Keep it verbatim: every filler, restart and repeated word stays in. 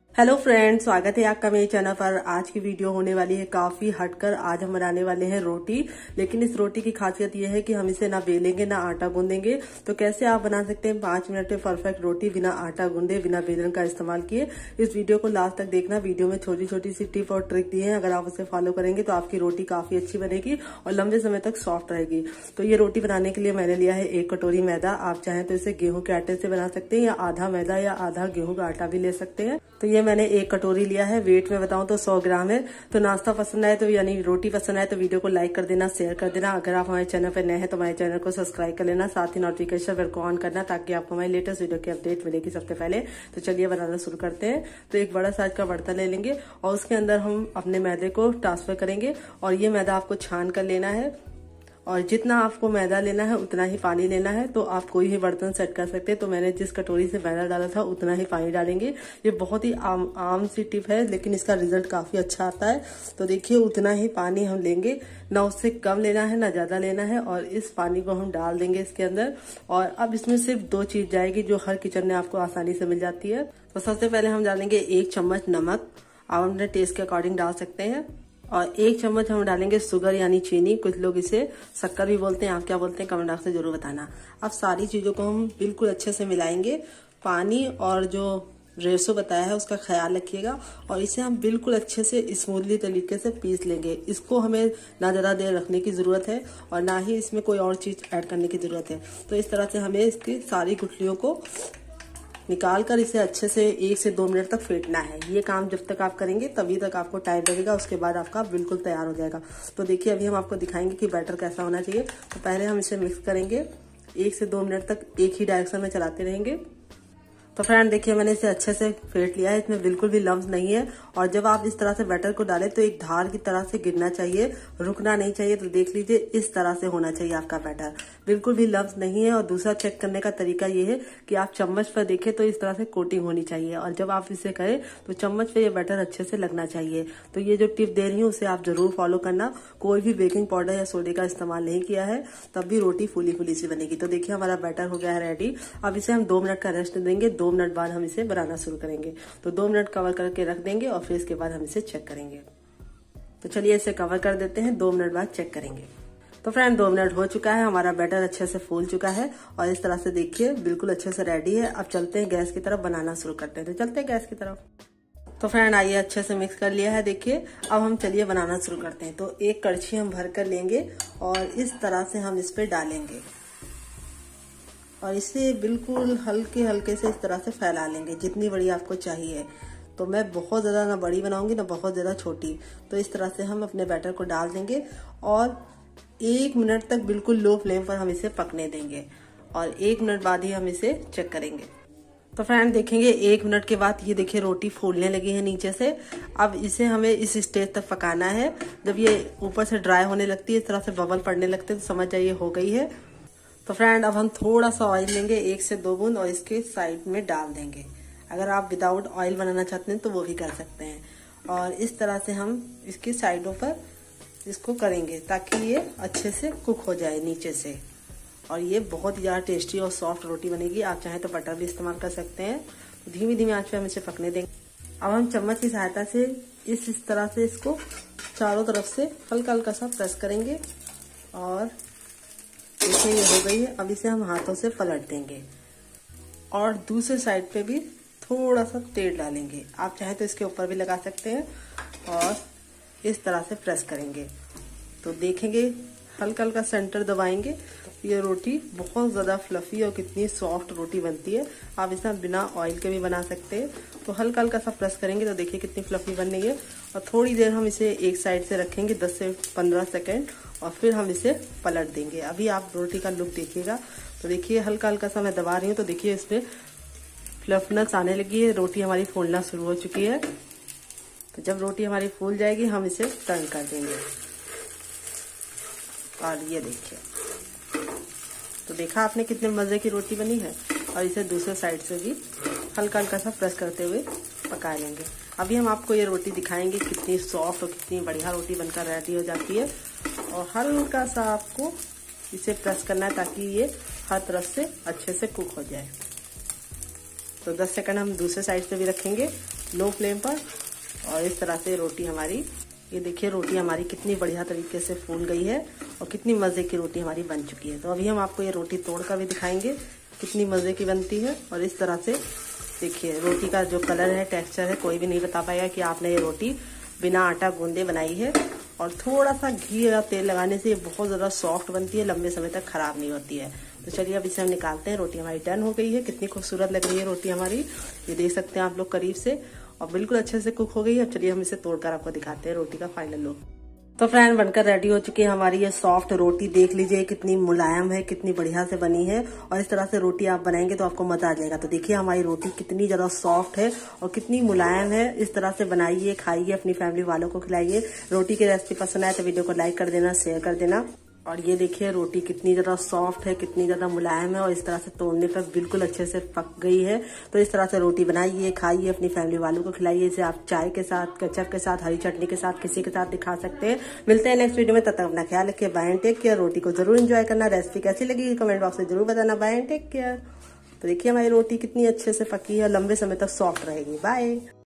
Hello friends, स्वागत है आपका मेरे चैनल पर। आज की वीडियो होने वाली है काफी हटकर। आज हम बनाने वाले हैं रोटी। लेकिन इस रोटी की खासियत यह है कि हम इसे ना बेलेंगे ना आटा गूंदेंगे। तो कैसे आप बना सकते हैं पांच मिनट में परफेक्ट रोटी बिना आटा गूंदे, बिना बेलन का इस्तेमाल किए। इस वीडियो को लास्ट तक देखना। वीडियो में छोटी छोटी सी टिप और ट्रिक दी है। अगर आप उसे फॉलो करेंगे तो आपकी रोटी काफी अच्छी बनेगी और लंबे समय तक सॉफ्ट रहेगी। तो ये रोटी बनाने के लिए मैंने लिया है एक कटोरी मैदा। आप चाहें तो इसे गेहूं के आटे से बना सकते हैं या आधा मैदा या आधा गेहूं का आटा भी ले सकते हैं। तो ये मैंने एक कटोरी लिया है। वेट में बताऊं तो सौ ग्राम है। तो नाश्ता पसंद आए तो यानी रोटी पसंद आए तो वीडियो को लाइक कर देना, शेयर कर देना। अगर आप हमारे चैनल पर नए हैं तो हमारे चैनल को सब्सक्राइब कर लेना, साथ ही नोटिफिकेशन बेल को ऑन करना ताकि आपको हमारी लेटेस्ट वीडियो की अपडेट मिलेगी सबसे पहले। तो चलिए बनाना शुरू करते हैं। तो एक बड़ा साइज का बर्तन ले लेंगे और उसके अंदर हम अपने मैदे को ट्रांसफर करेंगे और ये मैदा आपको छान कर लेना है। और जितना आपको मैदा लेना है उतना ही पानी लेना है। तो आप कोई भी बर्तन सेट कर सकते हैं। तो मैंने जिस कटोरी से मैदा डाला था उतना ही पानी डालेंगे। ये बहुत ही आम आम सी टिप है लेकिन इसका रिजल्ट काफी अच्छा आता है। तो देखिए उतना ही पानी हम लेंगे, ना उससे कम लेना है ना ज्यादा लेना है। और इस पानी को हम डाल देंगे इसके अंदर। और अब इसमें सिर्फ दो चीज जाएगी जो हर किचन में आपको आसानी से मिल जाती है। तो सबसे पहले हम डालेंगे एक चम्मच नमक। आप अपने टेस्ट के अकॉर्डिंग डाल सकते हैं। और एक चम्मच हम डालेंगे शुगर यानी चीनी। कुछ लोग इसे शक्कर भी बोलते हैं, आप क्या बोलते हैं कमेंट बॉक्स में जरूर बताना। अब सारी चीजों को हम बिल्कुल अच्छे से मिलाएंगे। पानी और जो रेशो बताया है उसका ख्याल रखिएगा और इसे हम बिल्कुल अच्छे से स्मूथली तरीके से पीस लेंगे। इसको हमें ना ज्यादा देर रखने की जरूरत है और ना ही इसमें कोई और चीज ऐड करने की जरूरत है। तो इस तरह से हमें इसकी सारी गुठलियों को निकाल कर इसे अच्छे से एक से दो मिनट तक फेंटना है। ये काम जब तक आप करेंगे तभी तक आपको टाइम लगेगा, उसके बाद आपका बिल्कुल तैयार हो जाएगा। तो देखिए अभी हम आपको दिखाएंगे कि बैटर कैसा होना चाहिए। तो पहले हम इसे मिक्स करेंगे, एक से दो मिनट तक एक ही डायरेक्शन में चलाते रहेंगे। तो फ्रेंड देखिए मैंने इसे अच्छे से फेंट लिया है, इसमें बिल्कुल भी लम्स नहीं है। और जब आप इस तरह से बैटर को डालें तो एक धार की तरह से गिरना चाहिए, रुकना नहीं चाहिए। तो देख लीजिए इस तरह से होना चाहिए आपका बैटर, बिल्कुल भी लम्स नहीं है। और दूसरा चेक करने का तरीका ये है कि आप चम्मच पर देखें तो इस तरह से कोटिंग होनी चाहिए। और जब आप इसे करें तो चम्मच पे ये बैटर अच्छे से लगना चाहिए। तो ये जो टिप दे रही हूँ उसे आप जरूर फॉलो करना। कोई भी बेकिंग पाउडर या सोडे का इस्तेमाल नहीं किया है, तब भी रोटी फूली फूली सी बनेगी। तो देखिए हमारा बैटर हो गया है रेडी। अब इसे हम दो मिनट का रेस्ट देंगे। दो मिनट बाद हम इसे बनाना शुरू करेंगे। तो दो मिनट कवर करके रख देंगे और फिर इसके बाद हम इसे चेक करेंगे। तो चलिए इसे कवर कर देते हैं, दो मिनट बाद चेक करेंगे। तो फ्रेंड दो मिनट हो चुका है, हमारा बैटर अच्छे से फूल चुका है और इस तरह से देखिए बिल्कुल अच्छे से रेडी है। अब चलते हैं गैस की तरफ, बनाना शुरू करते हैं। तो चलते हैं गैस की तरफ। तो फ्रेंड आइए अच्छे से मिक्स कर लिया है। देखिए अब हम चलिए बनाना शुरू करते हैं। तो एक कड़छी हम भर कर लेंगे और इस तरह से हम इस पे डालेंगे और इसे बिल्कुल हल्के हल्के से इस तरह से फैला लेंगे जितनी बड़ी आपको चाहिए। तो मैं बहुत ज़्यादा ना बड़ी बनाऊंगी ना बहुत ज़्यादा छोटी। तो इस तरह से हम अपने बैटर को डाल देंगे और एक मिनट तक बिल्कुल लो फ्लेम पर हम इसे पकने देंगे और एक मिनट बाद ही हम इसे चेक करेंगे। तो फ्रेंड देखेंगे एक मिनट के बाद ये देखिए रोटी फूलने लगी है नीचे से। अब इसे हमें इस स्टेज तक पकाना है। जब ये ऊपर से ड्राई होने लगती है, इस तरह से बबल पड़ने लगते हैं तो समझ जाइए हो गई है। तो फ्रेंड अब हम थोड़ा सा ऑयल लेंगे, एक से दो बूंद, और इसके साइड में डाल देंगे। अगर आप विदाउट ऑयल बनाना चाहते हैं तो वो भी कर सकते हैं। और इस तरह से हम इसकी साइडों पर इसको करेंगे ताकि ये अच्छे से कुक हो जाए नीचे से। और ये बहुत ही ज़्यादा टेस्टी और सॉफ्ट रोटी बनेगी। आप चाहें तो बटर भी इस्तेमाल कर सकते हैं। तो धीमी धीमी आंच पे हम इसे पकने देंगे। अब हम चम्मच की सहायता से इस इस तरह से इसको चारों तरफ से हल्का हल्का सा प्रेस करेंगे और देखिए ये हो गई है। अब इसे हम हाथों से पलट देंगे और दूसरे साइड पे भी थोड़ा सा तेल डालेंगे। आप चाहे तो इसके ऊपर भी लगा सकते हैं और इस तरह से प्रेस करेंगे। तो देखेंगे हल्का हल्का सेंटर दबाएंगे। ये रोटी बहुत ज्यादा फ्लफी और कितनी सॉफ्ट रोटी बनती है। आप इसे बिना ऑयल के भी बना सकते हैं। तो हल्का हल्का सा प्रेस करेंगे तो देखिए कितनी फ्लफी बन रही है। और थोड़ी देर हम इसे एक साइड से रखेंगे दस से पंद्रह सेकेंड और फिर हम इसे पलट देंगे। अभी आप रोटी का लुक देखिएगा। तो देखिए हल्का हल्का सा मैं दबा रही हूँ तो देखिए इसमें फ्लफनेस आने लगी है। रोटी हमारी फूलना शुरू हो चुकी है। तो जब रोटी हमारी फूल जाएगी हम इसे टर्न कर देंगे। और ये देखिए तो देखा आपने कितने मजे की रोटी बनी है। और इसे दूसरे साइड से भी हल्का हल्का सा प्रेस करते हुए पका लेंगे। अभी हम आपको ये रोटी दिखाएंगे कितनी सॉफ्ट और कितनी बढ़िया रोटी बनकर रेडी हो जाती है। और हल्का सा आपको इसे प्रेस करना है ताकि ये हर तरफ से अच्छे से कुक हो जाए। तो दस सेकंड हम दूसरे साइड से भी रखेंगे लो फ्लेम पर। और इस तरह से रोटी हमारी, ये देखिए रोटी हमारी कितनी बढ़िया तरीके से फूल गई है और कितनी मज़े की रोटी हमारी बन चुकी है। तो अभी हम आपको ये रोटी तोड़ कर भी दिखाएंगे कितनी मज़े की बनती है। और इस तरह से देखिए रोटी का जो कलर है, टेक्सचर है, कोई भी नहीं बता पाएगा कि आपने ये रोटी बिना आटा गूंदे बनाई है। और थोड़ा सा घी या तेल लगाने से ये बहुत ज़्यादा सॉफ्ट बनती है, लंबे समय तक खराब नहीं होती है। तो चलिए अब इसे हम निकालते हैं। रोटी हमारी डन हो गई है। कितनी खूबसूरत लग रही है रोटी हमारी, ये देख सकते हैं आप लोग करीब से, और बिल्कुल अच्छे से कुक हो गई है। अब चलिए हम इसे तोड़कर आपको दिखाते हैं रोटी का फाइनल लुक। तो फ्रेंड बनकर रेडी हो चुकी है हमारी ये सॉफ्ट रोटी। देख लीजिए कितनी मुलायम है, कितनी बढ़िया से बनी है। और इस तरह से रोटी आप बनाएंगे तो आपको मजा आ जाएगा। तो देखिए हमारी रोटी कितनी ज्यादा सॉफ्ट है और कितनी मुलायम है। इस तरह से बनाइए, खाइए, अपनी फैमिली वालों को खिलाइए। रोटी की रेसिपी पसंद आए तो वीडियो को लाइक कर देना, शेयर कर देना। और ये देखिए रोटी कितनी ज्यादा सॉफ्ट है, कितनी ज्यादा मुलायम है और इस तरह से तोड़ने पर बिल्कुल अच्छे से पक गई है। तो इस तरह से रोटी बनाइए, खाइए, अपनी फैमिली वालों को खिलाइए। इसे आप चाय के साथ, केचप के साथ, हरी चटनी के साथ, किसी के साथ दिखा सकते हैं। मिलते हैं नेक्स्ट वीडियो में, तब तक अपना ख्याल रखिए। Bye and take care. रोटी को जरूर एंजॉय करना। रेसिपी कैसी लगी कमेंट बॉक्स में जरूर बताना। Bye and take care. तो देखिए हमारी रोटी कितनी अच्छे से पकी है, लंबे समय तक सॉफ्ट रहेगी। बाय।